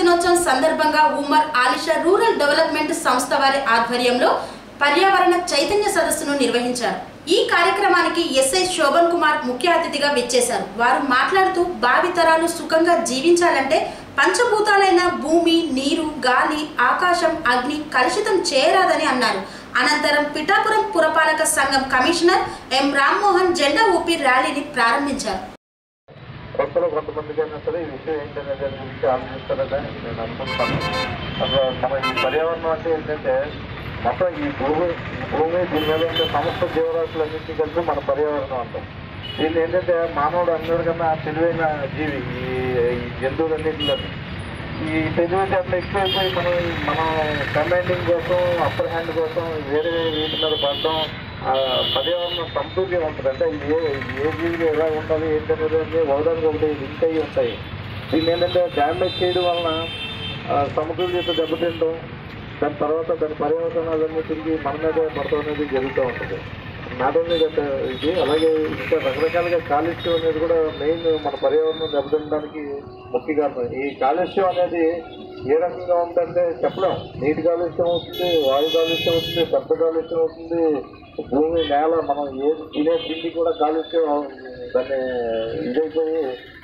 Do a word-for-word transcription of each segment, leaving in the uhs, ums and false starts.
దినోత్సవం సందర్భంగా Umar Alisha rural development సంస్థ వారి ఆధ్వర్యంలో పర్యావరణ చైతన్య సదస్సును నిర్వహించారు। ఈ కార్యక్రమానికి ఎస్ఐ శోభన్ కుమార్ ముఖ్య అతిథిగా విచ్చేశారు। వారు మాట్లాడుతూ భావితరాలు సుఖంగా జీవించాలంటే పంచభూతాలైన భూమి, నీరు, గాలి, ఆకాశం, అగ్ని కలుషితం చేయరాదని అన్నారు। అనంతరం పిఠాపురం పురపాలక సంఘం కమిషనర్ ఎం రామ్మోహన్ జెండా ఊపి ర్యాలీని ప్రారంభించారు। కొత్తలో కొంతమందికైనా సరే ఈ విషయం ఏంటనేది గురించి ఆలోచిస్తారని నేను అనుకుంటున్నాను। అసలు మన ఈ పర్యావరణం అంటే ఏంటంటే మొత్తం ఈ భూమి భూమి దీని మీద ఉండే సమస్త జీవరాశులన్నింటినీ కలిపి మన పర్యావరణం అంటాం। దీన్ని ఏంటంటే మానవుడు అందరికన్నా తెలివైన జీవి ఈ జంతువులన్నింటిలో ఈ తెలివితేటలు ఎక్కువైపోయి మనం మనం కమాండింగ్ కోసం అప్పర్ హ్యాండ్ కోసం వేరే వీటి మీద పడడం పర్యావరణం సమృద్ధిగా ఉంటుంది। అంటే ఏ ఏ జీవిలో ఎలా ఉండాలి ఏంటనేది ఒకదానికి ఒకటి లింక్ అయ్యి ఉంటాయి। దీన్ని ఏంటంటే డ్యామేజ్ చేయడం వలన సమతుల్యత దెబ్బతింటం, దాని తర్వాత దాని పర్యావరణాలన్నీ తిరిగి మన మీద పడటం అనేది జరుగుతూ ఉంటుంది। నాట్ ఓన్లీ దట్ ఇది అలాగే ఇంకా రకరకాలుగా కాలుష్యం అనేది కూడా మెయిన్ మన పర్యావరణం దెబ్బతినడానికి ముఖ్య కారణం। ఈ కాలుష్యం అనేది ఏ రకంగా ఉందంటే చెప్పలేం। నీటి కాలుష్యం అవుతుంది, వాయు కాలుష్యం అవుతుంది, శబ్ద కాలుష్యం అవుతుంది, భూమి నేల మనం ఏ తినే తిండి కూడా కాలుష్యం దాన్ని ఇదైపోయి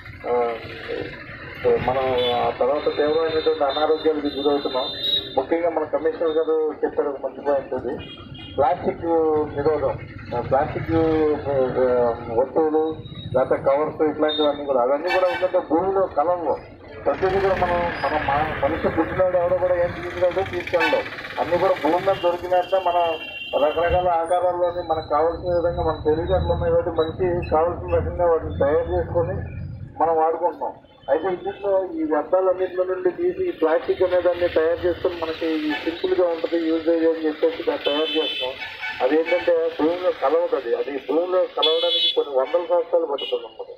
మనం ఆ తర్వాత తీవ్రమైనటువంటి అనారోగ్యాలకు గురవుతున్నాం। ముఖ్యంగా మన కమిషనర్ గారు చెప్పారు ఒక మంచి పాయింట్, అది ప్లాస్టిక్ నిరోధం। ప్లాస్టిక్ వస్తువులు లేకపోతే కవర్స్ ఇట్లాంటివన్నీ కూడా అవన్నీ కూడా ఏంటంటే భూమిలో కలవు ప్రతిదీ కూడా మనం మనం మనిషి పుట్టినాడు ఎవడో కూడా ఏం తీసుకెళ్ళడం తీసుకెళ్ళడం అన్నీ కూడా భూమి మీద దొరికినట్టే మనం రకరకాల ఆకారాల్లోని మనకు కావాల్సిన విధంగా మన తెలివితేటలు ఉన్నాయి కాబట్టి మనిషి కావాల్సిన రకంగా వాటిని తయారు చేసుకొని మనం వాడుకుంటున్నాం। అయితే ఇందులో ఈ వ్యర్థాలన్నింటిలో నుండి తీసి ఈ ప్లాస్టిక్ అనేదాన్ని తయారు చేసుకొని మనకి సింపుల్గా ఉంటుంది యూజేజ్ అని చెప్పేసి దాన్ని తయారు చేస్తాం। అదేంటంటే భూమిలో కలవదు, అది భూమిలో కలవడానికి కొన్ని వందల సంవత్సరాలు పడుతుంది అన్నమాట।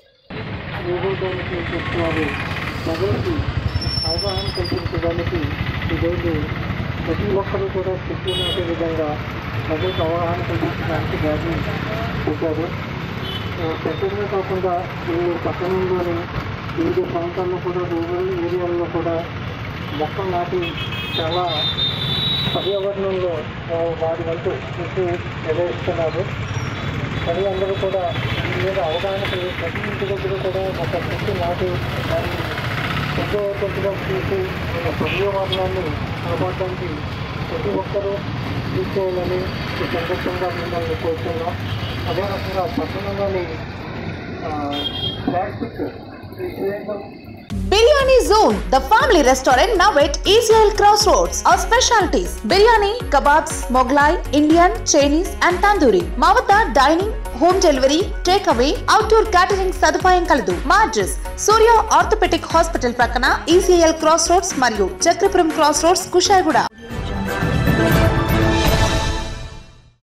ప్రజలకి అవగాహన కల్పించడానికి ఈరోజు ప్రతి ఒక్కరూ కూడా చెట్లు నాటే విధంగా ప్రజలకు అవగాహన కల్పించడానికి దాన్ని చూశారు। ప్రత్యేకంగా కాకుండా ఈ పట్టణంలోని వివిధ ప్రాంతాల్లో కూడా రూరల్ ఏరియాల్లో కూడా మొక్కలు నాటి చాలా పర్యావరణంలో వారి వంతు కృషి నిర్వహిస్తున్నారు। ప్రజలందరూ కూడా దీని మీద అవగాహన ప్రతి ఇంటి దగ్గర కూడా ఒక చెట్టు నాటి దాన్ని ఎంతో కొద్దిగా చూసి పర్యావరణాన్ని కాపాడడానికి ప్రతి ఒక్కరూ తీసుకోవాలని ఈ సందర్భంగా మిమ్మల్ని కోరుతున్నాం। అదే రకంగా పట్టణంలోని plastic Biryani Zone, the family restaurant now at E C L Crossroads. Our specialties: biryani, kebabs, Mughlai, Indian, Chinese and Tandoori. Mavata dining, home delivery, takeaway, outdoor catering సదుపాయం కలదు. మా అడ్రస్ సూర్య ఆర్థోపెడిక్ హాస్పిటల్ ప్రక్కన E C L Crossroads మరియు Chakrapuram Crossroads Kushaiguda.